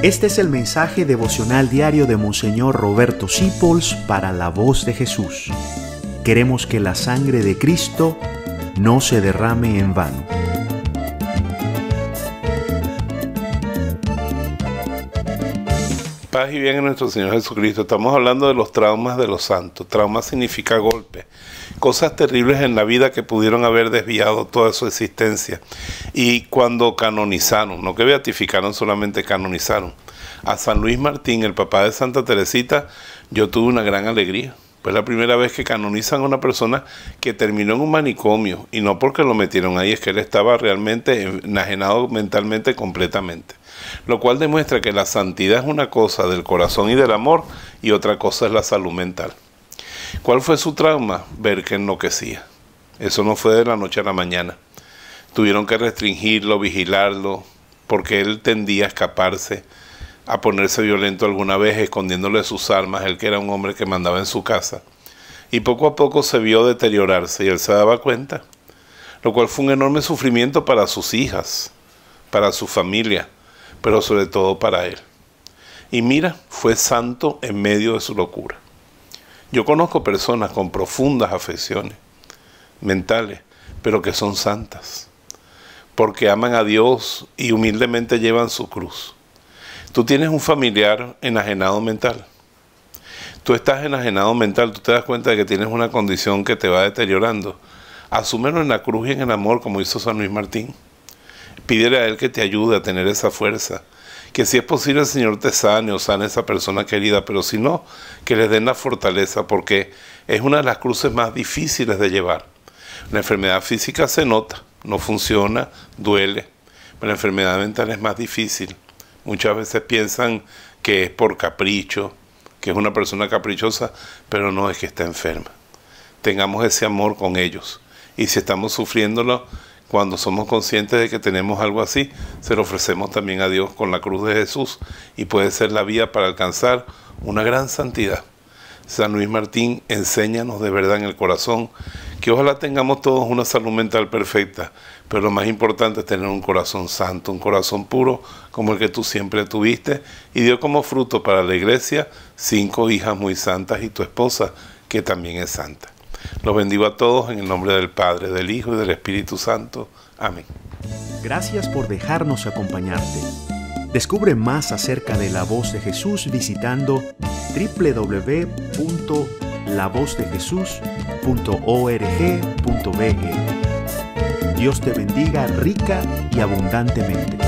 Este es el mensaje devocional diario de Monseñor Roberto Sipols para la Voz de Jesús. Queremos que la sangre de Cristo no se derrame en vano. Paz y bien en nuestro Señor Jesucristo. Estamos hablando de los traumas de los santos. Trauma significa golpe. Cosas terribles en la vida que pudieron haber desviado toda su existencia. Y cuando canonizaron, no que beatificaron, solamente canonizaron a San Luis Martín, el papá de Santa Teresita, yo tuve una gran alegría. Pues la primera vez que canonizan a una persona que terminó en un manicomio, y no porque lo metieron ahí, es que él estaba realmente enajenado mentalmente completamente. Lo cual demuestra que la santidad es una cosa del corazón y del amor, y otra cosa es la salud mental. ¿Cuál fue su trauma? Ver que enloquecía. Eso no fue de la noche a la mañana. Tuvieron que restringirlo, vigilarlo, porque él tendía a escaparse, a ponerse violento alguna vez, escondiéndole sus armas, él que era un hombre que mandaba en su casa. Y poco a poco se vio deteriorarse y él se daba cuenta, lo cual fue un enorme sufrimiento para sus hijas, para su familia, pero sobre todo para él. Y mira, fue santo en medio de su locura. Yo conozco personas con profundas afecciones mentales, pero que son santas, porque aman a Dios y humildemente llevan su cruz. Tú tienes un familiar enajenado mental. Tú estás enajenado mental, tú te das cuenta de que tienes una condición que te va deteriorando. Asúmelo en la cruz y en el amor, como hizo San Luis Martín. Pídele a Él que te ayude a tener esa fuerza. Que si es posible el Señor te sane o sane a esa persona querida, pero si no, que les den la fortaleza, porque es una de las cruces más difíciles de llevar. La enfermedad física se nota, no funciona, duele, pero la enfermedad mental es más difícil. Muchas veces piensan que es por capricho, que es una persona caprichosa, pero no, es que está enferma. Tengamos ese amor con ellos. Y si estamos sufriéndolo, cuando somos conscientes de que tenemos algo así, se lo ofrecemos también a Dios con la cruz de Jesús y puede ser la vía para alcanzar una gran santidad. San Luis Martín, enséñanos de verdad en el corazón que ojalá tengamos todos una salud mental perfecta, pero lo más importante es tener un corazón santo, un corazón puro como el que tú siempre tuviste y dio como fruto para la iglesia 5 hijas muy santas y tu esposa que también es santa. Los bendigo a todos en el nombre del Padre, del Hijo y del Espíritu Santo. Amén. Gracias por dejarnos acompañarte. Descubre más acerca de la Voz de Jesús visitando www.lavozdejesús.org.be. Dios te bendiga rica y abundantemente.